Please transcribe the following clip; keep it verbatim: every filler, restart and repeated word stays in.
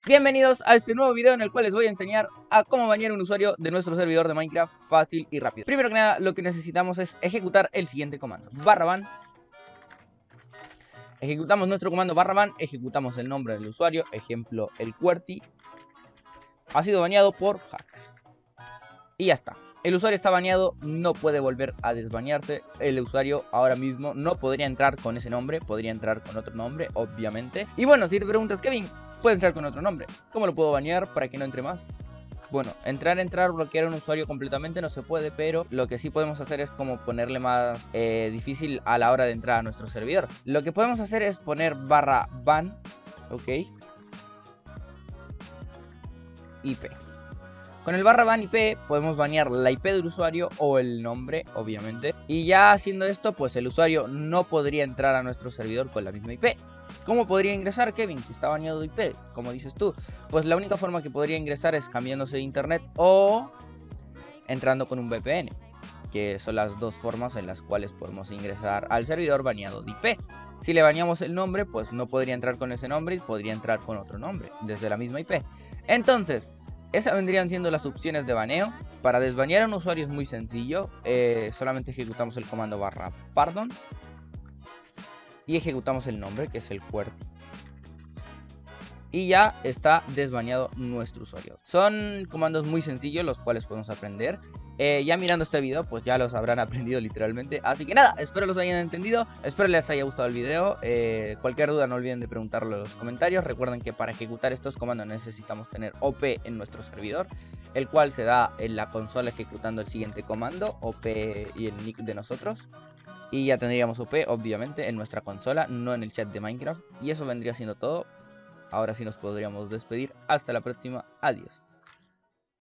Bienvenidos a este nuevo video en el cual les voy a enseñar a cómo banear un usuario de nuestro servidor de Minecraft fácil y rápido. Primero que nada, lo que necesitamos es ejecutar el siguiente comando: barra ban. Ejecutamos nuestro comando barra ban, ejecutamos el nombre del usuario, ejemplo el QWERTY. Ha sido baneado por hacks. Y ya está. El usuario está baneado, no puede volver a desbanearse. El usuario ahora mismo no podría entrar con ese nombre, podría entrar con otro nombre, obviamente. Y bueno, si te preguntas, Kevin, puede entrar con otro nombre, ¿cómo lo puedo banear para que no entre más? Bueno, entrar, entrar, bloquear a un usuario completamente no se puede, pero lo que sí podemos hacer es como ponerle más eh, difícil a la hora de entrar a nuestro servidor. Lo que podemos hacer es poner barra ban, ok, I P. Con el barra ban I P podemos banear la I P del usuario o el nombre, obviamente. Y ya haciendo esto, pues el usuario no podría entrar a nuestro servidor con la misma I P. ¿Cómo podría ingresar, Kevin, si está baneado de I P? Como dices tú, pues la única forma que podría ingresar es cambiándose de internet o entrando con un V P N, que son las dos formas en las cuales podemos ingresar al servidor baneado de I P. Si le baneamos el nombre, pues no podría entrar con ese nombre y podría entrar con otro nombre desde la misma I P. Entonces, esas vendrían siendo las opciones de baneo. Para desbanear a un usuario es muy sencillo. Eh, solamente ejecutamos el comando barra pardon y ejecutamos el nombre, que es el QWERTY. Y ya está desbaneado nuestro usuario. Son comandos muy sencillos los cuales podemos aprender. Eh, ya mirando este video, pues ya los habrán aprendido literalmente. Así que nada, espero los hayan entendido. Espero les haya gustado el video. Eh, cualquier duda no olviden de preguntarlo en los comentarios. Recuerden que para ejecutar estos comandos necesitamos tener O P en nuestro servidor, el cual se da en la consola ejecutando el siguiente comando, O P y el nick de nosotros. Y ya tendríamos O P, obviamente, en nuestra consola, no en el chat de Minecraft. Y eso vendría siendo todo. Ahora sí nos podríamos despedir. Hasta la próxima. Adiós.